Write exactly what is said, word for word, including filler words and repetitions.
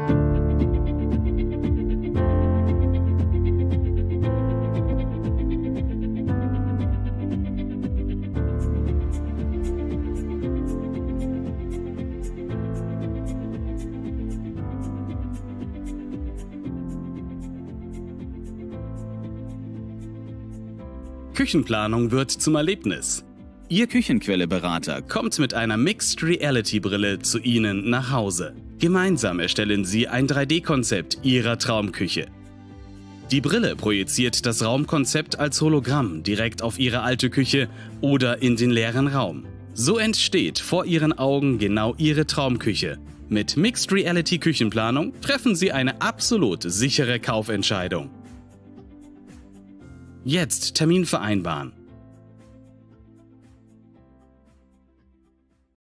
Küchenplanung wird zum Erlebnis. Ihr Küchenquelle-Berater kommt mit einer Mixed Reality Brille zu Ihnen nach Hause. Gemeinsam erstellen Sie ein drei D Konzept Ihrer Traumküche. Die Brille projiziert das Raumkonzept als Hologramm direkt auf Ihre alte Küche oder in den leeren Raum. So entsteht vor Ihren Augen genau Ihre Traumküche. Mit Mixed Reality Küchenplanung treffen Sie eine absolut sichere Kaufentscheidung. Jetzt Termin vereinbaren.